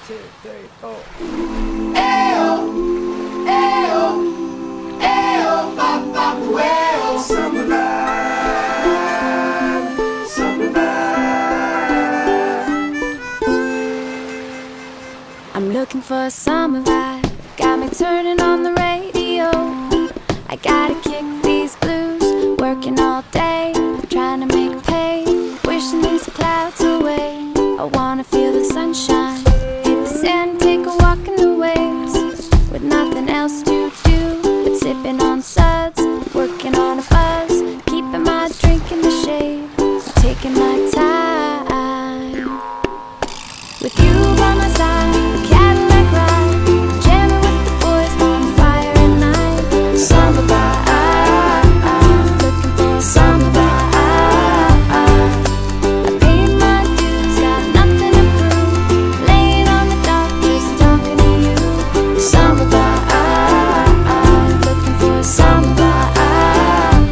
2, 3, 4. Ayo, ayo, ayo, papa, ayo. Summer vibe, summer vibe. I'm looking for a summer vibe. Got me turning on the radio. I gotta kick these blues, working all day, trying to make pay, wishing these clouds away. I wanna feel the sunshine, hit the sand, take a walk in the waves, with nothing else to do but sipping on suds, working on a buzz, keeping my drink in the shade, taking my time. With you by my side, Cadillac ride, jamming with the boys, bonfire at night. Summer vibe, looking for a summer vibe. I paid my dues, got nothing to prove, laying on the dock, just talking to you. Summer vibe, looking for a summer vibe.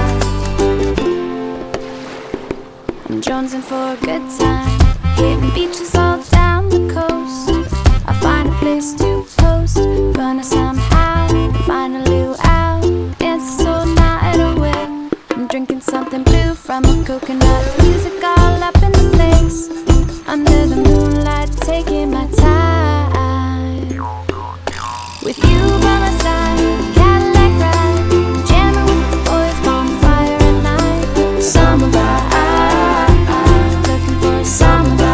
I'm jonesing for a good time, hitting beaches all down the coast. I find a place to post, gonna somehow find a luau, dance this whole night away. I'm drinking something blue from a coconut, music all up in the place, under the moonlight, taking my time. With you by my side, Cadillac ride, jamming with the boys, bonfire at night. Summer vibe, looking for a summer vibe.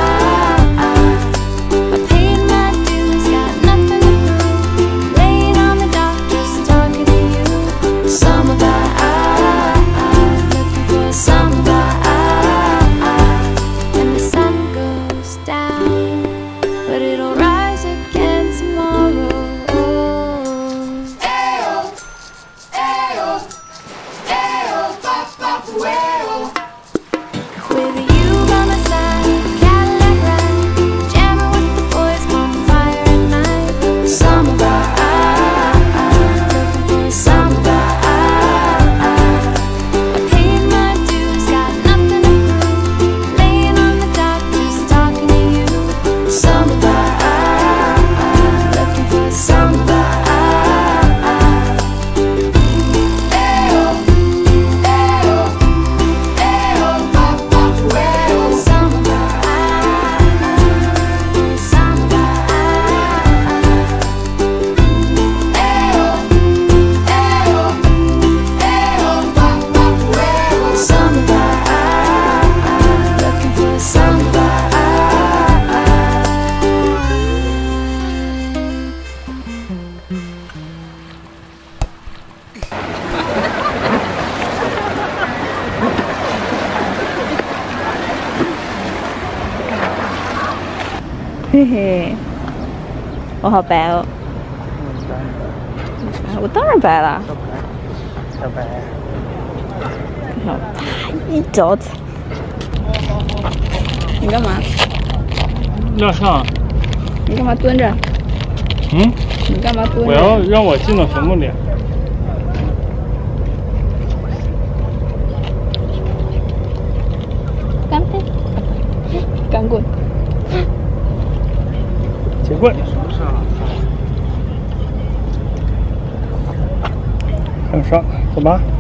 I paid my dues, got nothing to prove, laying on the dock, just talking to you. Summer vibe, looking for a summer vibe. And the sun goes down, but it'll rise again tomorrow. Ayo, ayo, ayo, papa, ayo. With you by my side, Cadillac ride, jamming with the boys, bonfire at night. Summer vibe, looking for a summer vibe. I paid my dues, got nothing to prove, laying on the dock, just talking to you. Summer vibe, looking for a summer vibe. Ayo, ayo, ayo, papa, ayo. Summer vibe, summer vibe. Ayo, ayo, ayo, papa, ayo. Summer vibe, looking for a summer vibe. 嘿嘿，我好白哦！我当然白了， 小白， 好，啪一脚踩。你干嘛？ 要上， 你干嘛蹲着？ 嗯， 你干嘛蹲我着？ 要让我进到坟墓里。 干杯！干棍！ 铁棍。很上，走吧。